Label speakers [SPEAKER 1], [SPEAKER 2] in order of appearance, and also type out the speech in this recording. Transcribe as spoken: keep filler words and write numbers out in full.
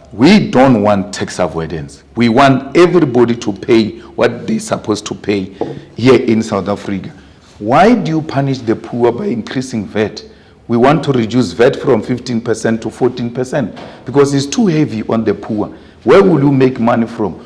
[SPEAKER 1] we don't want tax avoidance. We want everybody to pay what they're supposed to pay here in South Africa. Why do you punish the poor by increasing V A T? We want to reduce V A T from fifteen percent to fourteen percent because it's too heavy on the poor. Where will you make money from?